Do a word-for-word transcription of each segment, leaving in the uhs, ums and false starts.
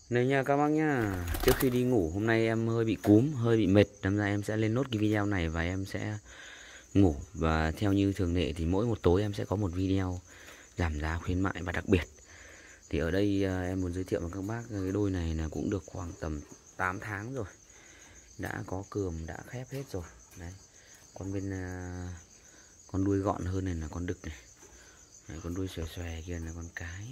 Này nha các bác nhá, trước khi đi ngủ hôm nay em hơi bị cúm, hơi bị mệt, đâm ra em sẽ lên nốt cái video này và em sẽ ngủ. Và theo như thường lệ thì mỗi một tối em sẽ có một video giảm giá khuyến mại và đặc biệt. Thì ở đây em muốn giới thiệu với các bác cái đôi này là cũng được khoảng tầm tám tháng rồi. Đã có cườm, đã khép hết rồi. Đấy. Con bên con đuôi gọn hơn này là con đực này. Đấy, con đuôi xòe xòe kia là con cái.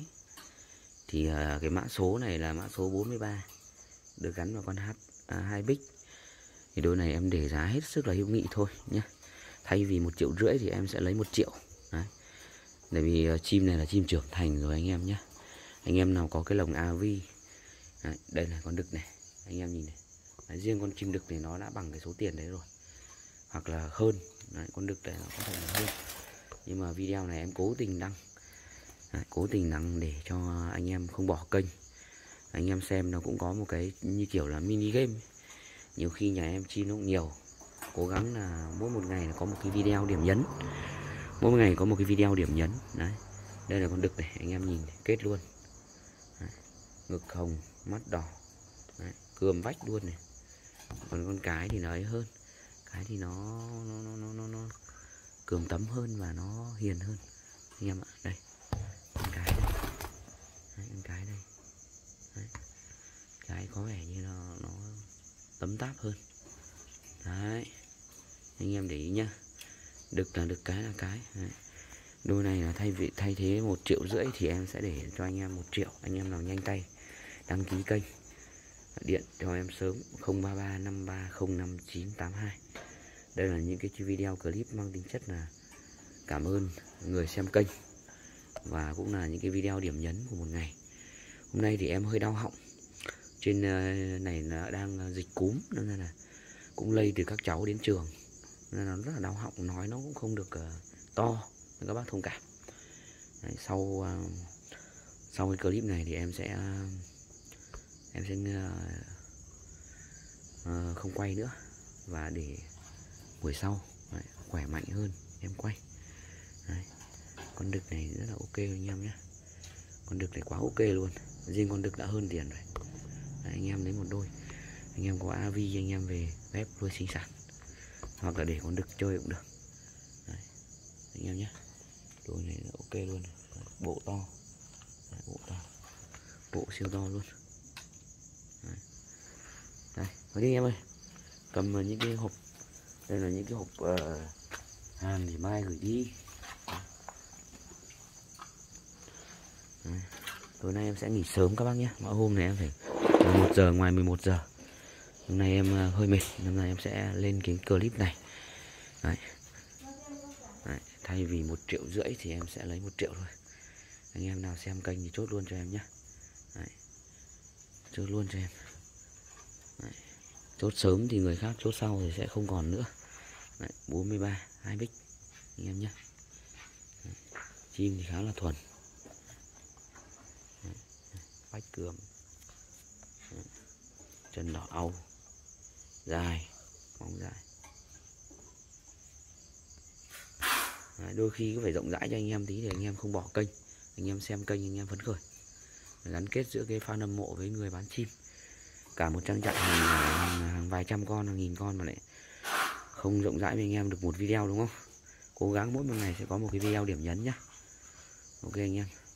Thì uh, cái mã số này là mã số bốn mươi ba, được gắn vào con H hai Big. Thì đôi này em để giá hết sức là hữu nghị thôi nhé. Thay vì một triệu rưỡi thì em sẽ lấy một triệu. Đấy. Tại vì uh, chim này là chim trưởng thành rồi anh em nhé. Anh em nào có cái lồng a vê. Đấy, đây là con đực này, anh em nhìn này. Đấy, riêng con chim đực này nó đã bằng cái số tiền đấy rồi, hoặc là hơn. Đấy, con đực này nó có thể là hơn. Nhưng mà video này em cố tình đăng. Đấy, cố tình đăng để cho anh em không bỏ kênh. Anh em xem nó cũng có một cái như kiểu là mini game. Nhiều khi nhà em chi nó cũng nhiều, cố gắng là mỗi một ngày là có một cái video điểm nhấn. Mỗi một ngày có một cái video điểm nhấn. Đấy, đây là con đực này, anh em nhìn này, kết luôn. Đấy, ngực hồng, mắt đỏ. Đấy, cườm vách luôn này. Còn con cái thì nó ấy hơn. Cái thì nó nó nó nó nó, nó cườm tấm hơn và nó hiền hơn. Anh em ạ, đây. Con cái đây. Đấy, con cái đây. Đấy. Cái có vẻ như nó nó tấm táp hơn. Đấy. Anh em để ý nhá. Đực là đực, cái là cái. Đấy. Đôi này là thay vì thay thế một triệu rưỡi thì em sẽ để cho anh em một triệu. Anh em nào nhanh tay đăng ký kênh, điện cho em sớm không ba ba năm ba không năm chín tám hai. Đây là những cái video clip mang tính chất là cảm ơn người xem kênh, và cũng là những cái video điểm nhấn của một ngày. Hôm nay thì em hơi đau họng. Trên này là đang dịch cúm, nên là cũng lây từ các cháu đến trường, nên là nó rất là đau họng, nói nó cũng không được uh, to, nên các bác thông cảm. Đấy, sau uh, sau cái clip này thì em sẽ uh, em sẽ uh, uh, không quay nữa, và để buổi sau đấy, khỏe mạnh hơn em quay. Đấy. Con đực này rất là ok anh em nhé. Con đực này quá ok luôn. Riêng con đực đã hơn tiền rồi. Đấy, anh em lấy một đôi. Anh em có a vê anh em về ghép nuôi sinh sản, hoặc là để con đực chơi cũng được. Đấy, anh em nhé. Đôi này là ok luôn. Đấy, bộ to. Đấy, bộ to. Bộ siêu to luôn. Đấy. Đây, có đi em ơi. Cầm những cái hộp. Đây là những cái hộp uh, hàng để mai gửi đi. Đấy. Tối nay em sẽ nghỉ sớm các bác nhé. Mỗi hôm này em phải mười một giờ, ngoài mười một giờ. Hôm nay em hơi mệt, nên là em sẽ lên cái clip này. Đấy. Đấy. Thay vì một triệu rưỡi thì em sẽ lấy một triệu thôi. Anh em nào xem kênh thì chốt luôn cho em nhé. Đấy. Chốt luôn cho em. Đấy. Chốt sớm thì người khác chốt sau thì sẽ không còn nữa. Đấy. bốn mươi ba, hai Big anh em nhé. Đấy. Chim thì khá là thuần. Vách cườm, chân đỏ âu, dài, móng dài. Đấy, đôi khi cứ phải rộng rãi cho anh em tí để anh em không bỏ kênh. Anh em xem kênh anh em phấn khởi. Gắn kết giữa cái fan hâm mộ với người bán chim. Cả một trang trại hàng, hàng, hàng vài trăm con, hàng nghìn con mà lại không rộng rãi với anh em được một video, đúng không? Cố gắng mỗi một ngày sẽ có một cái video điểm nhấn nhá. Ok anh em.